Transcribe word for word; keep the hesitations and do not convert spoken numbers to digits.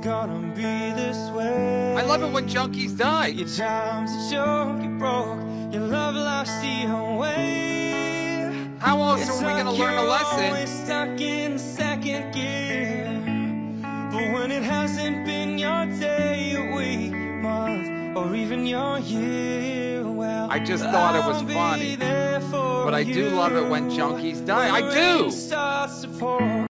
gonna be this way. I love it when junkies die. Your time's a joke, you broke. Your love lost your way. How else are we gonna learn a lesson? Always stuck in second gear. But when it hasn't been your day, your week, month, or even your year, well, I just thought it was funny. But I do love it when junkies die. I do!